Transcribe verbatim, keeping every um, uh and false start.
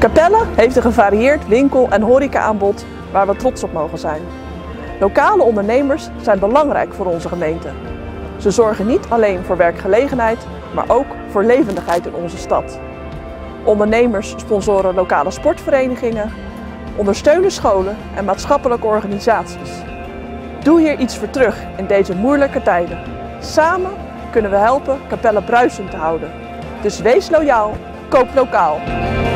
Capelle heeft een gevarieerd winkel- en horeca-aanbod waar we trots op mogen zijn. Lokale ondernemers zijn belangrijk voor onze gemeente. Ze zorgen niet alleen voor werkgelegenheid, maar ook voor levendigheid in onze stad. Ondernemers sponsoren lokale sportverenigingen, ondersteunen scholen en maatschappelijke organisaties. Doe hier iets voor terug in deze moeilijke tijden. Samen kunnen we helpen Capelle bruisend te houden. Dus wees loyaal, koop lokaal.